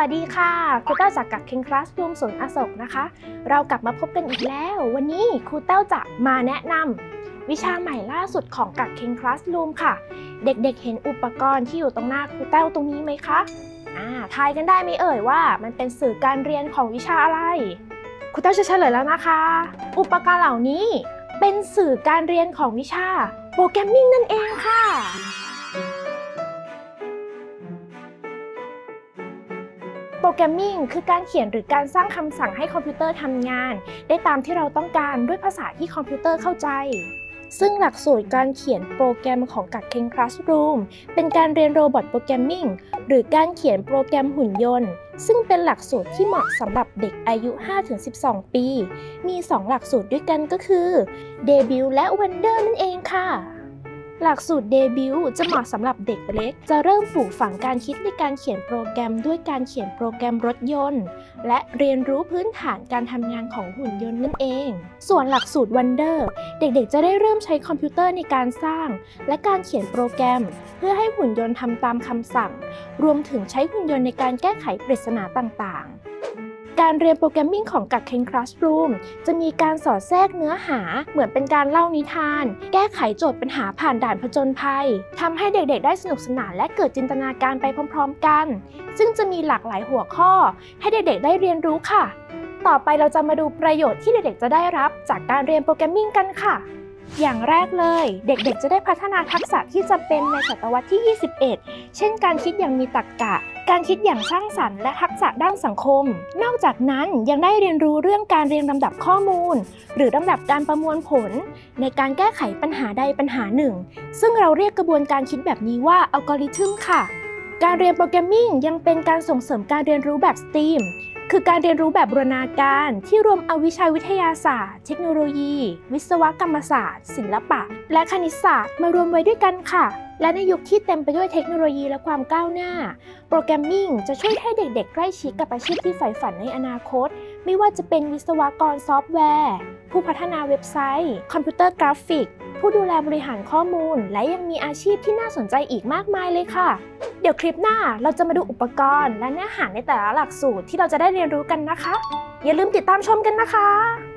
วัสดีค่ะครูเต้าจากกักเคนคลาสรูมศูนย์อโศกนะคะเรากลับมาพบกันอีกแล้ววันนี้ครูเต้าจะมาแนะนำวิชาใหม่ล่าสุดของกักเคนคลาสรูมค่ะเด็กๆเห็นอุปกรณ์ที่อยู่ตรงหน้าครูเต้าตรงนี้ไหมคะทายกันได้ไหมเอ่ยว่ามันเป็นสื่อการเรียนของวิชาอะไรครูเต้าจะเฉลยแล้วนะคะอุปกรณ์เหล่านี้เป็นสื่อการเรียนของวิชาโปรแกรมมิ่งนั่นเองค่ะโปรแกรมมิ่งคือการเขียนหรือการสร้างคำสั่งให้คอมพิวเตอร์ทำงานได้ตามที่เราต้องการด้วยภาษาที่คอมพิวเตอร์เข้าใจซึ่งหลักสูตรการเขียนโปรแกรมของกักเคนคลาสรูมเป็นการเรียนโรบอทโปรแกรมมิ่งหรือการเขียนโปรแกรมหุ่นยนต์ซึ่งเป็นหลักสูตรที่เหมาะสำหรับเด็กอายุ 5-12 ปีมี 2 หลักสูตรด้วยกันก็คือ Debut และ Wonder นั่นเองค่ะหลักสูตร Debut จะเหมาะสำหรับเด็กเล็กจะเริ่มปลูกฝังการคิดในการเขียนโปรแกรมด้วยการเขียนโปรแกรมรถยนต์และเรียนรู้พื้นฐานการทำงานของหุ่นยนต์นั่นเองส่วนหลักสูตร Wonder เด็กๆจะได้เริ่มใช้คอมพิวเตอร์ในการสร้างและการเขียนโปรแกรมเพื่อให้หุ่นยนต์ทำตามคำสั่งรวมถึงใช้หุ่นยนต์ในการแก้ไขปริศนาต่างๆการเรียนโปรแกรมมิ่งของกักเคนคลาสรูมจะมีการสอดแทรกเนื้อหาเหมือนเป็นการเล่านิทานแก้ไขโจทย์ปัญหาผ่านด่านผจญภัยทำให้เด็กๆได้สนุกสนานและเกิดจินตนาการไปพร้อมๆกันซึ่งจะมีหลากหลายหัวข้อให้เด็กๆได้เรียนรู้ค่ะต่อไปเราจะมาดูประโยชน์ที่เด็กๆจะได้รับจากการเรียนโปรแกรมมิ่งกันค่ะอย่างแรกเลยเด็กๆจะได้พัฒนาทักษะที่จำเป็นในศตวรรษที่ 21 เช่นการคิดอย่างมีตรรกะการคิดอย่างสร้างสรรค์และทักษะด้านสังคมนอกจากนั้นยังได้เรียนรู้เรื่องการเรียงลำดับข้อมูลหรือลำดับการประมวลผลในการแก้ไขปัญหาใดปัญหาหนึ่งซึ่งเราเรียกกระบวนการคิดแบบนี้ว่าอัลกอริทึมค่ะการเรียนโปรแกรมมิ่งยังเป็นการส่งเสริมการเรียนรู้แบบ STEAM คือการเรียนรู้แบบบูรณาการที่รวมเอาวิชาวิทยาศาสตร์เทคโนโลยีวิศวกรรมศาสตร์ศิลปะและคณิตศาสตร์มารวมไว้ด้วยกันค่ะและในยุคที่เต็มไปด้วยเทคโนโลยีและความก้าวหน้าโปรแกรมมิ่งจะช่วยให้เด็กๆใกล้ชิดกับอาชีพที่ใฝ่ฝันในอนาคตไม่ว่าจะเป็นวิศวกรซอฟต์แวร์ผู้พัฒนาเว็บไซต์คอมพิวเตอร์กราฟิกผู้ดูแลบริหารข้อมูลและยังมีอาชีพที่น่าสนใจอีกมากมายเลยค่ะเดี๋ยวคลิปหน้าเราจะมาดูอุปกรณ์และเนื้อหาในแต่ละหลักสูตรที่เราจะได้เรียนรู้กันนะคะอย่าลืมติดตามชมกันนะคะ